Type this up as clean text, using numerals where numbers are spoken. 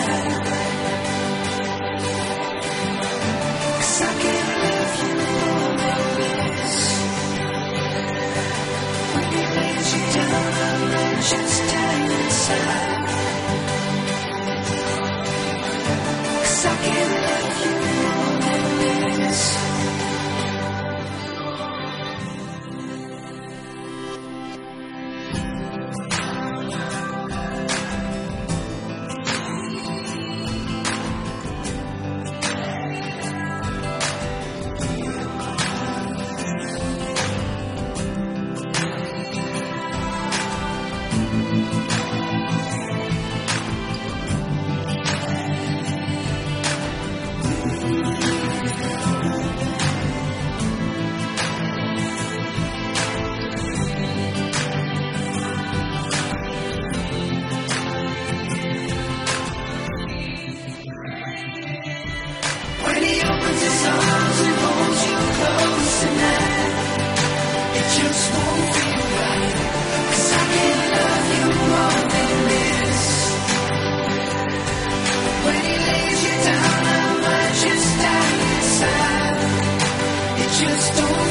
'Cause I can't love you more than this. When he lays you down, I might just die inside. 'Cause I can't love you more than this. When he opens his arms and holds you close tonight, it just won't feel right. 'Cause I can't love you more than this. When he lays you down, I might just die inside. It just don't